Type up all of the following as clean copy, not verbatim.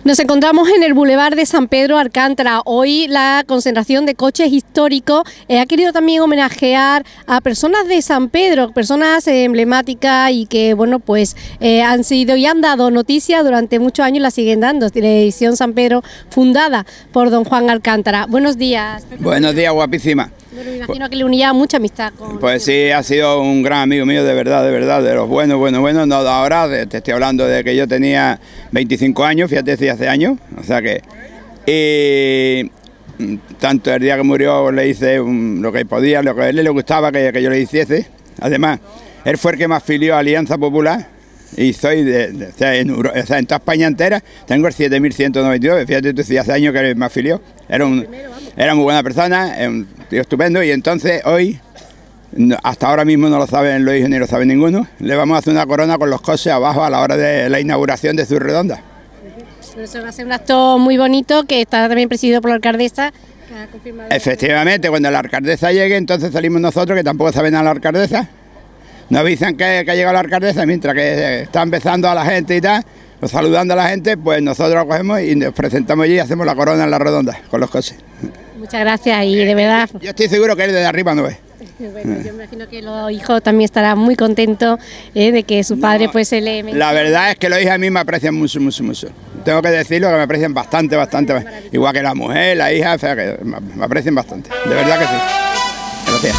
Nos encontramos en el Boulevard de San Pedro Alcántara. Hoy la concentración de coches históricos ha querido también homenajear a personas de San Pedro, personas emblemáticas y que, bueno, pues han sido y han dado noticias durante muchos años y la siguen dando. Televisión San Pedro, fundada por don Juan Alcántara. Buenos días. Buenos días, guapísima. Bueno, me imagino que le unía mucha amistad con... Pues sí, ha sido un gran amigo mío, de verdad, de los buenos, no de ahora, te estoy hablando de que yo tenía 25 años, fíjate si hace años, o sea que... Y tanto el día que murió le hice lo que podía, lo que a él le gustaba que yo le hiciese. Además, él fue el que me afilió a Alianza Popular y soy en toda España entera, tengo el 7199, fíjate tú si hace años que me afilió. Era muy buena persona, un tío estupendo, y entonces hoy, hasta ahora mismo no lo saben los hijos ni lo sabe ninguno, le vamos a hacer una corona con los coches abajo a la hora de la inauguración de su redonda. Pero eso va a ser un acto muy bonito que está también presidido por la alcaldesa, que ha confirmado... Efectivamente, cuando la alcaldesa llegue, entonces salimos nosotros, que tampoco sabe nada la alcaldesa. Nos avisan que ha llegado la alcaldesa, mientras que está empezando a la gente y tal, pues saludando a la gente, pues nosotros lo cogemos y nos presentamos allí y hacemos la corona en la redonda con los coches. Muchas gracias y de verdad... Yo estoy seguro que él desde arriba no ve. Bueno, yo me imagino que los hijos también estarán muy contentos de que su padre pues se le... La verdad es que los hijos a mí me aprecian mucho. Tengo que decirlo, que me aprecian bastante. Igual que la mujer, la hija, o sea, que me aprecian bastante. De verdad que sí. Gracias.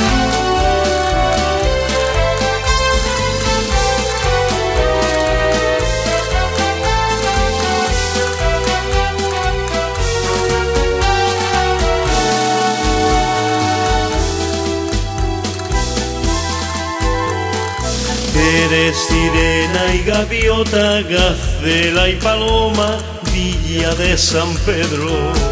Eres sirena y gaviota, gacela y paloma, villa de San Pedro.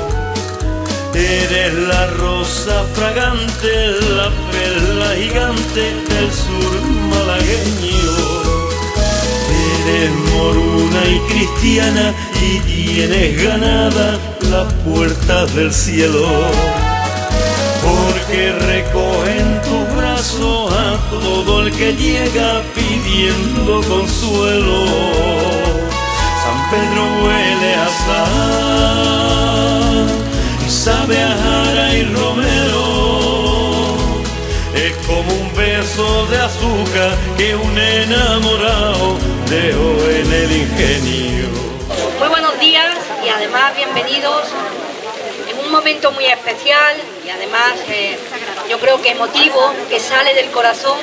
Eres la rosa fragante, la perla gigante del sur malagueño. Eres moruna y cristiana y tienes ganada las puertas del cielo. Porque recoge en tus brazos a todo el que llega pidiendo consuelo. San Pedro huele a sal y sabe a jara y romero. Es como un beso de azúcar que un enamorado dejó en el ingenio. Muy buenos días y además bienvenidos en un momento muy especial y además yo creo que emotivo, que sale del corazón,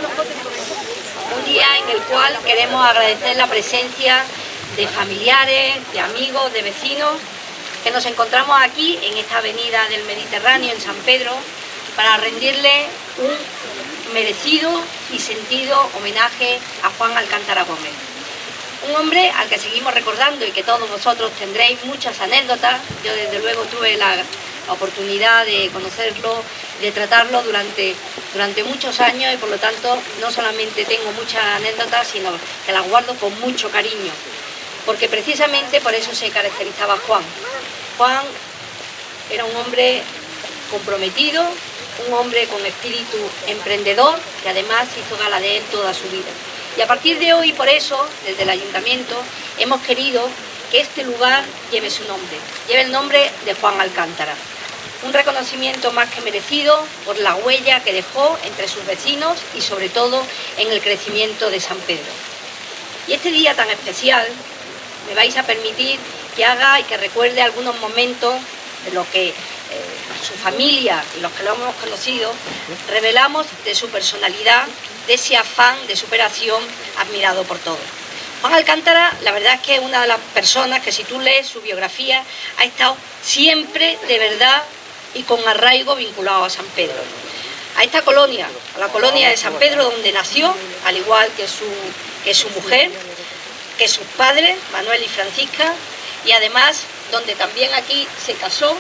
un día en el cual queremos agradecer la presencia de familiares, de amigos, de vecinos, que nos encontramos aquí en esta avenida del Mediterráneo en San Pedro para rendirle un merecido y sentido homenaje a Juan Alcántara Gómez. Un hombre al que seguimos recordando y que todos vosotros tendréis muchas anécdotas. Yo desde luego tuve la oportunidad de conocerlo, de tratarlo durante muchos años y por lo tanto no solamente tengo muchas anécdotas, sino que las guardo con mucho cariño, porque precisamente por eso se caracterizaba Juan. Juan era un hombre comprometido, un hombre con espíritu emprendedor que además hizo gala de él toda su vida. Y a partir de hoy, por eso, desde el Ayuntamiento, hemos querido que este lugar lleve su nombre, lleve el nombre de Juan Alcántara. Un reconocimiento más que merecido por la huella que dejó entre sus vecinos y sobre todo en el crecimiento de San Pedro. Y este día tan especial, me vais a permitir que haga y que recuerde algunos momentos de lo que su familia y los que lo hemos conocido revelamos de su personalidad, de ese afán de superación admirado por todos. Juan Alcántara, la verdad es que es una de las personas que si tú lees su biografía ha estado siempre de verdad y con arraigo vinculado a San Pedro. A esta colonia, a la colonia de San Pedro donde nació, al igual que su mujer, que sus padres, Manuel y Francisca, y además donde también aquí se casó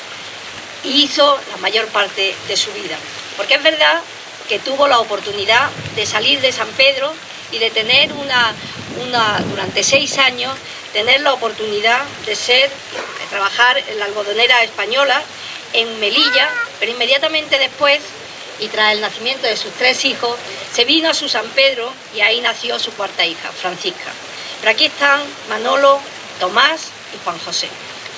y hizo la mayor parte de su vida. Porque es verdad que tuvo la oportunidad de salir de San Pedro y de tener durante 6 años, tener la oportunidad de trabajar en la algodonera española en Melilla, pero inmediatamente después, y tras el nacimiento de sus 3 hijos, se vino a su San Pedro y ahí nació su 4ª hija, Francisca. Pero aquí están Manolo, Tomás y Juan José.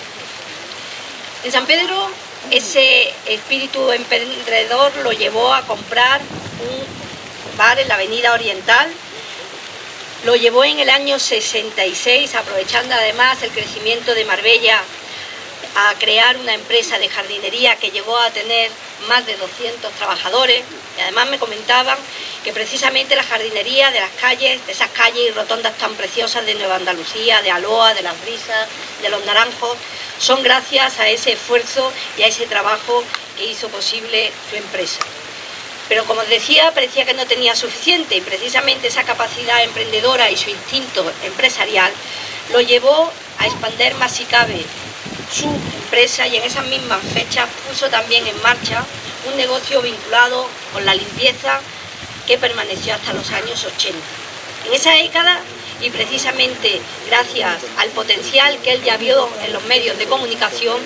En San Pedro, ese espíritu emprendedor lo llevó a comprar un bar en la Avenida Oriental. Lo llevó en el año 66, aprovechando además el crecimiento de Marbella, a crear una empresa de jardinería que llegó a tener más de 200 trabajadores. Y además me comentaban que precisamente la jardinería de las calles, de esas calles y rotondas tan preciosas de Nueva Andalucía, de Aloa, de Las Brisas, de Los Naranjos, son gracias a ese esfuerzo y a ese trabajo que hizo posible su empresa. Pero como os decía, parecía que no tenía suficiente, y precisamente esa capacidad emprendedora y su instinto empresarial lo llevó a expandir más si cabe su empresa, y en esas mismas fechas puso también en marcha un negocio vinculado con la limpieza que permaneció hasta los años 80. En esa década, y precisamente gracias al potencial que él ya vio en los medios de comunicación,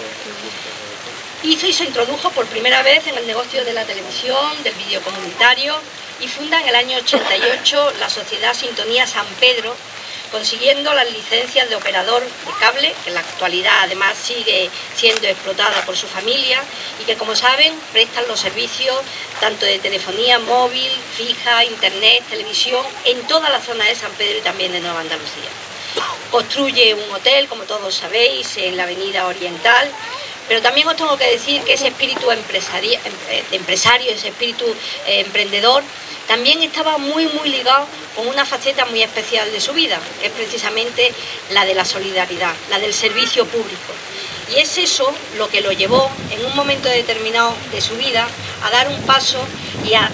hizo y se introdujo por primera vez en el negocio de la televisión, del vídeo comunitario, y funda en el año 88 la Sociedad Sintonía San Pedro, consiguiendo las licencias de operador de cable, que en la actualidad además sigue siendo explotada por su familia, y que, como saben, prestan los servicios tanto de telefonía móvil, fija, internet, televisión, en toda la zona de San Pedro y también de Nueva Andalucía. Construye un hotel, como todos sabéis, en la Avenida Oriental, pero también os tengo que decir que ese espíritu de empresario, ese espíritu emprendedor, también estaba muy ligado con una faceta muy especial de su vida, que es precisamente la de la solidaridad, la del servicio público. Y es eso lo que lo llevó en un momento determinado de su vida a dar un paso y a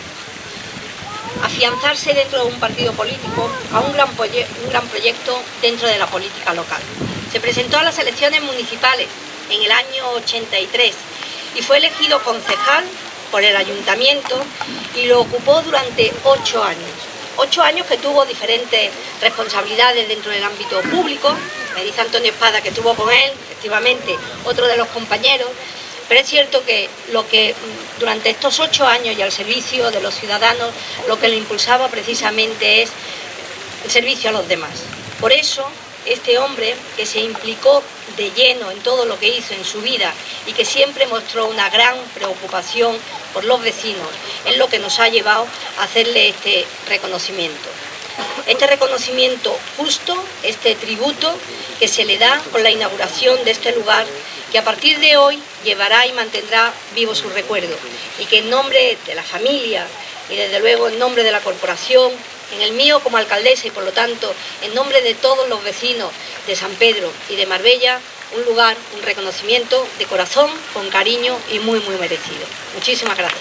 afianzarse dentro de un partido político, a un gran proyecto dentro de la política local. Se presentó a las elecciones municipales en el año 83 y fue elegido concejal por el ayuntamiento, y lo ocupó durante 8 años. 8 años que tuvo diferentes responsabilidades dentro del ámbito público. Me dice Antonio Espada que estuvo con él, efectivamente, otro de los compañeros, pero es cierto que durante estos 8 años y al servicio de los ciudadanos, lo que le impulsaba precisamente es el servicio a los demás. Por eso, este hombre, que se implicó de lleno en todo lo que hizo en su vida y que siempre mostró una gran preocupación por los vecinos, es lo que nos ha llevado a hacerle este reconocimiento. Este reconocimiento justo, este tributo que se le da con la inauguración de este lugar, que a partir de hoy llevará y mantendrá vivo su recuerdo, y que en nombre de la familia y desde luego en nombre de la corporación, en el mío como alcaldesa y por lo tanto en nombre de todos los vecinos de San Pedro y de Marbella, un lugar, un reconocimiento de corazón, con cariño y muy merecido. Muchísimas gracias.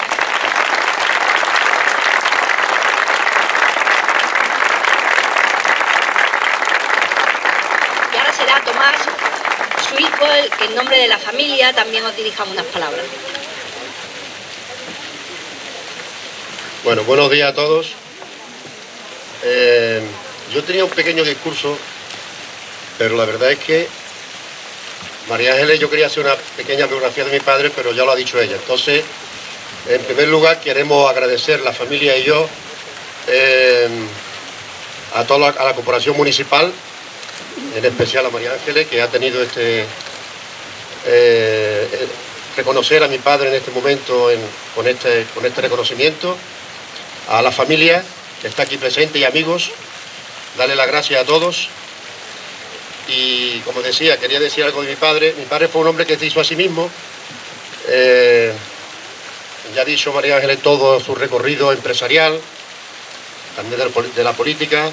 Y ahora será Tomás, su hijo, el que en nombre de la familia también os dirija unas palabras. Bueno, buenos días a todos. Yo tenía un pequeño discurso, pero la verdad es que María Ángeles, yo quería hacer una pequeña biografía de mi padre, pero ya lo ha dicho ella. Entonces, en primer lugar, queremos agradecer la familia y yo a la corporación municipal, en especial a María Ángeles, que ha tenido reconocer a mi padre en este momento con este reconocimiento, a la familia que está aquí presente y amigos, darle las gracias a todos. Y como decía, quería decir algo de mi padre. Mi padre fue un hombre que se hizo a sí mismo. Ya ha dicho María Ángeles todo su recorrido empresarial, también de la política.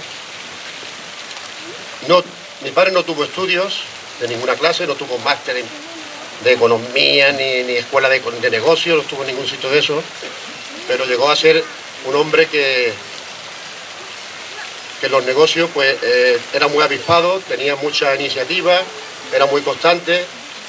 Mi padre no tuvo estudios de ninguna clase, no tuvo máster de economía ni escuela de negocios, no tuvo ningún sitio de eso, pero llegó a ser un hombre que los negocios pues era muy avispado, tenía mucha iniciativa, era muy constante,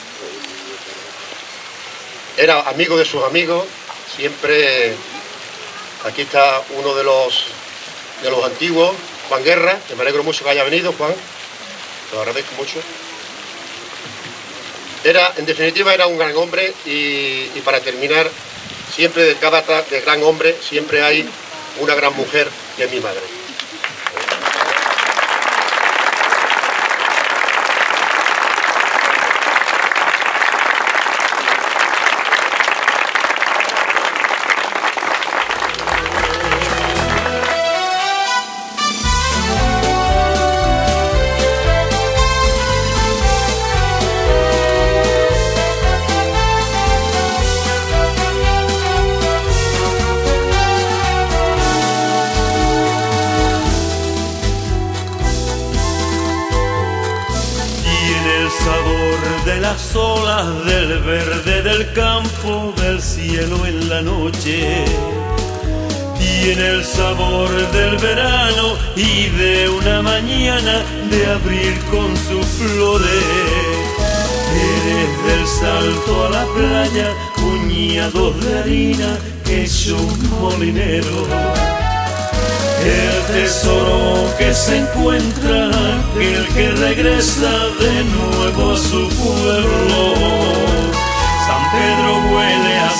era amigo de sus amigos, siempre. Aquí está uno de los antiguos, Juan Guerra, que me alegro mucho que haya venido, Juan, te lo agradezco mucho. En definitiva era un gran hombre, y para terminar, siempre de cada gran hombre siempre hay una gran mujer, que es mi madre. el sabor de las olas, del verde del campo, del cielo en la noche. Tiene el sabor del verano y de una mañana de abril con sus flores. Eres del salto a la playa, puñados de harina hecho un molinero. El tesoro que se encuentra, aquel que regresa de nuevo a su pueblo. San Pedro huele a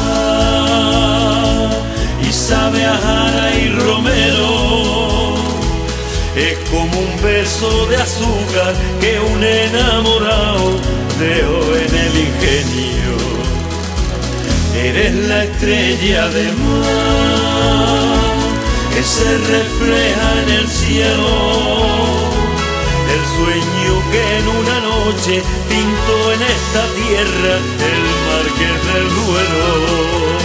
sal y sabe a jara y romero. Es como un beso de azúcar que un enamorado dejó en el ingenio. Eres la estrella de mar que se refleja en el cielo, el sueño que en una noche pintó en esta tierra el Marqués del Duero.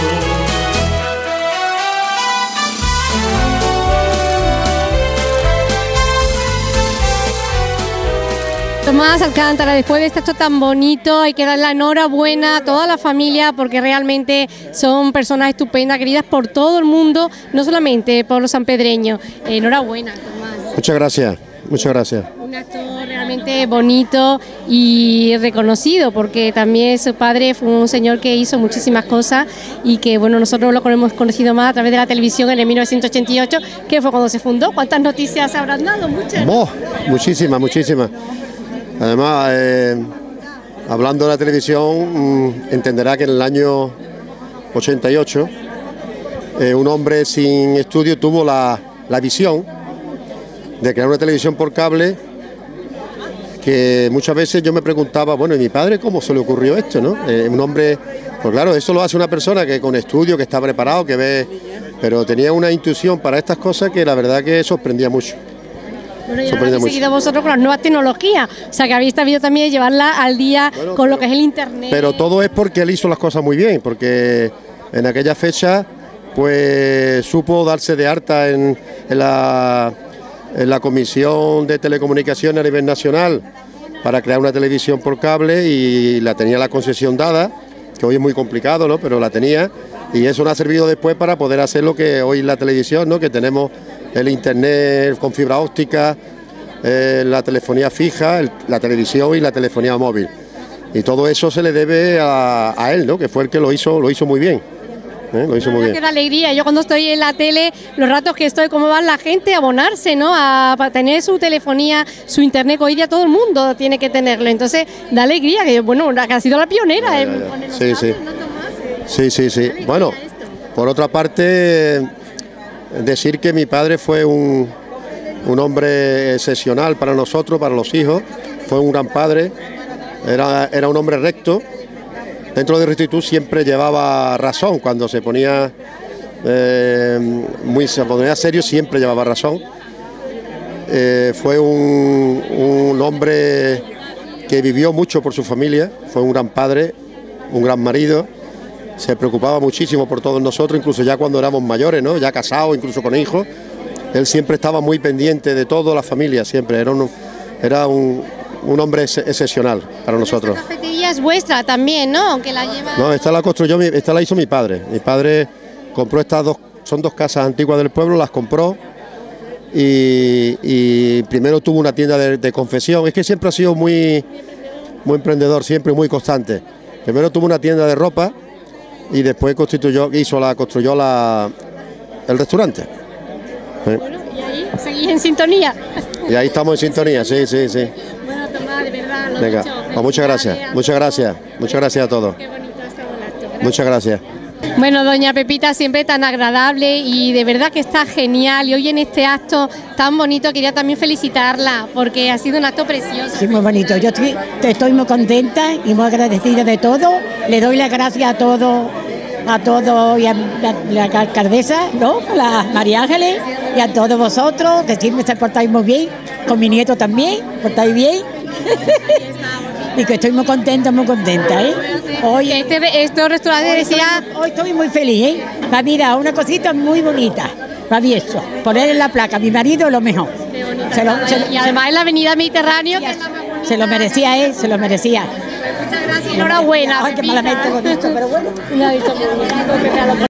Tomás Alcántara, después de este acto tan bonito, hay que dar la enhorabuena a toda la familia porque realmente son personas estupendas, queridas por todo el mundo, no solamente por los sanpedreños. Enhorabuena, Tomás. Muchas gracias, muchas gracias. Un acto realmente bonito y reconocido porque también su padre fue un señor que hizo muchísimas cosas y que bueno, nosotros lo hemos conocido más a través de la televisión en el 1988, que fue cuando se fundó. ¿Cuántas noticias habrán dado? Muchas. Muchísimas, muchísimas. Además, hablando de la televisión, entenderá que en el año 88 un hombre sin estudio tuvo la visión de crear una televisión por cable, que muchas veces yo me preguntaba, bueno, ¿y mi padre cómo se le ocurrió esto, no? Un hombre, pues claro, eso lo hace una persona que con estudio, que está preparado, que ve, pero tenía una intuición para estas cosas que la verdad que sorprendía mucho. Bueno, ya lo habéis seguido vosotros con las nuevas tecnologías, o sea que habéis sabido también llevarla al día con lo que es el internet. Pero todo es porque él hizo las cosas muy bien, porque en aquella fecha pues supo darse de alta en la Comisión de Telecomunicaciones a nivel nacional para crear una televisión por cable y la tenía la concesión dada, que hoy es muy complicado, ¿no? Pero la tenía y eso nos ha servido después para poder hacer lo que hoy es la televisión, ¿no? Que tenemos el internet con fibra óptica, la telefonía fija, la televisión y la telefonía móvil. Y todo eso se le debe a él, ¿no? Que fue el que lo hizo muy bien. Lo hizo muy bien. Qué alegría. Yo cuando estoy en la tele, los ratos que estoy, cómo va la gente a abonarse, ¿no? Para tener su telefonía, su internet, que hoy día todo el mundo tiene que tenerlo. Entonces, da alegría, que bueno, que ha sido la pionera en ponernos sí. ¿no, Tomás? Sí. Bueno, por otra parte, decir que mi padre fue un hombre excepcional para nosotros, para los hijos, fue un gran padre, era un hombre recto. Dentro de rectitud siempre llevaba razón, cuando se ponía serio siempre llevaba razón. Fue un hombre que vivió mucho por su familia, fue un gran padre, un gran marido, se preocupaba muchísimo por todos nosotros, incluso ya cuando éramos mayores, ¿no? Ya casados, incluso con hijos, él siempre estaba muy pendiente de toda la familia, siempre, era un hombre excepcional para nosotros. Esta cafetería es vuestra también, ¿no? Aunque la lleva... No, esta la hizo mi padre. Mi padre compró son dos casas antiguas del pueblo, las compró y primero tuvo una tienda de confección. Es que siempre ha sido muy emprendedor, siempre muy constante. Primero tuvo una tienda de ropa y después construyó el restaurante. Bueno, y ahí seguís en sintonía. Y ahí estamos en sintonía, sí. Bueno, Tomás, de verdad, lo Venga, dicho. Pues muchas gracias a todos. Qué bonito ha estado el acto. Gracias. Muchas gracias. Bueno, doña Pepita, siempre tan agradable y de verdad que está genial. Y hoy en este acto tan bonito quería también felicitarla porque ha sido un acto precioso. Sí, muy bonito. Yo estoy muy contenta y muy agradecida de todo. Le doy las gracias a todos y a la alcaldesa, ¿no? A la María Ángeles y a todos vosotros, que siempre se portáis muy bien. Con mi nieto también, portáis bien. Y que estoy muy contenta, ¿eh? Hoy Este restaurante decía... Hoy estoy muy feliz, ¿eh? Me ha mirado una cosita muy bonita. Me ha poner en la placa, mi marido lo mejor. Y además en la avenida Mediterráneo, que es la más bonita. Se lo merecía, se lo merecía. Muchas gracias, enhorabuena. Ay, qué malamente con esto, pero bueno.